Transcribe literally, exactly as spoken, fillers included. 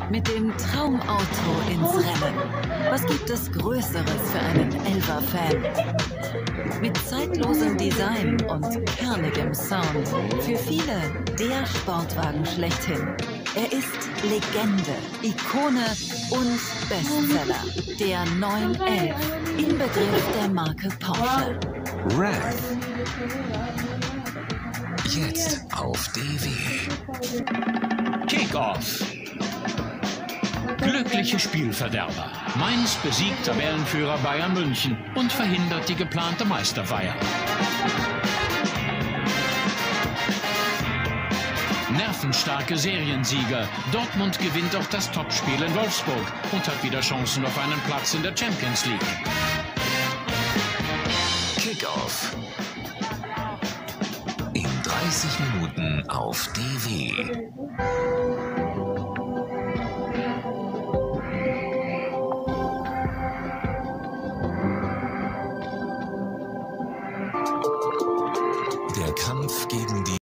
Mit dem Traumauto ins Rennen. Was gibt es Größeres für einen Elva-Fan? Mit zeitlosem Design und kernigem Sound. Für viele der Sportwagen schlechthin. Er ist Legende, Ikone und Bestseller. Der neun elf, Inbegriff der Marke Porsche. Rev. Jetzt auf D W. Kick-Off. Glückliche Spielverderber. Mainz besiegt Tabellenführer Bayern München und verhindert die geplante Meisterfeier. Nervenstarke Seriensieger. Dortmund gewinnt auch das Topspiel in Wolfsburg und hat wieder Chancen auf einen Platz in der Champions League. Kick-Off. In dreißig Minuten auf D W. Der Kampf gegen die